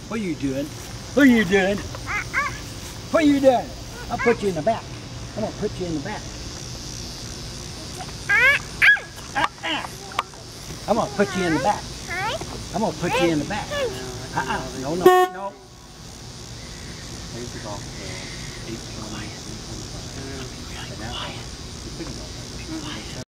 What are you doing? What are you doing? What are you doing? I'll put you in the back. I'm gonna put you in the back. I'm gonna put you in the back. I'm gonna put you in the back. No, no, no. Here's off 8:20.